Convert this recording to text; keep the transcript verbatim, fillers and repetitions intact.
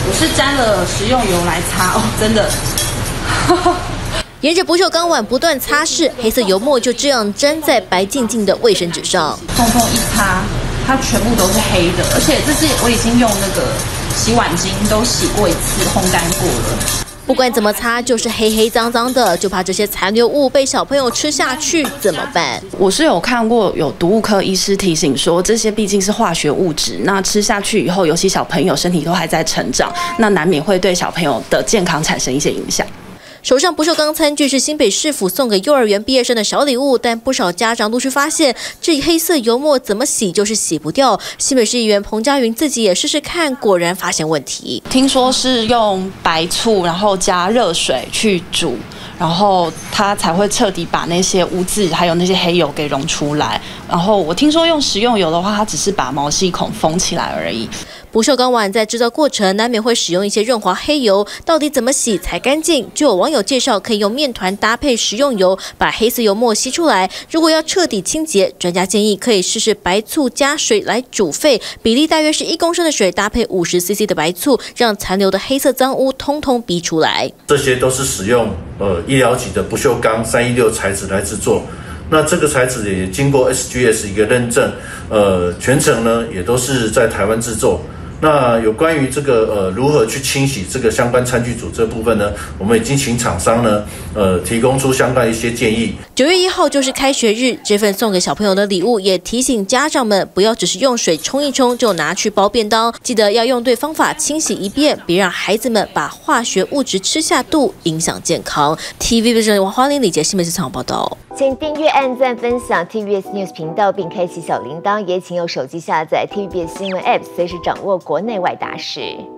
我是沾了食用油来擦哦，真的。 沿着不锈钢碗不断擦拭，黑色油墨就这样粘在白净净的卫生纸上。 通通一擦，它全部都是黑的，而且这是我已经用那个洗碗巾都洗过一次，烘干过了。 不管怎么擦，就是黑黑脏脏的，就怕这些残留物被小朋友吃下去怎么办？ 我是有看过有毒物科医师提醒说，这些毕竟是化学物质，那吃下去以后，尤其小朋友身体都还在成长，那难免会对小朋友的健康产生一些影响。 手上不锈钢餐具是新北市府送给幼儿园毕业生的小礼物，但不少家长陆续发现，这黑色油墨怎么洗就是洗不掉。新北市议员彭佳云自己也试试看，果然发现问题。 听说是用白醋，然后加热水去煮，然后它才会彻底把那些污渍还有那些黑油给溶出来。然后我听说用食用油的话，它只是把毛细孔封起来而已。 不锈钢碗在制造过程难免会使用一些润滑黑油，到底怎么洗才干净？就有网友介绍，可以用面团搭配食用油，把黑色油墨吸出来。如果要彻底清洁，专家建议可以试试白醋加水来煮沸，比例大约是一公升的水搭配五十 C C 的白醋，让残留的黑色脏污通通逼出来。 这些都是使用呃医疗级的不锈钢三一六材质来制作。 那这个材质也经过 S G S 一个认证，呃，全程呢也都是在台湾制作。那有关于这个呃如何去清洗这个相关餐具组这部分呢，我们已经请厂商呢呃提供出相关一些建议。 九月一号就是开学日，这份送给小朋友的礼物也提醒家长们不要只是用水冲一冲就拿去包便当，记得要用对方法清洗一遍，别让孩子们把化学物质吃下肚，影响健康。T V B 新闻王花玲、李杰新闻市场报道。 请订阅、按赞、分享 T V B S News 频道，并开启小铃铛。也请用手机下载 T V B S 新闻 App， 随时掌握国内外大事。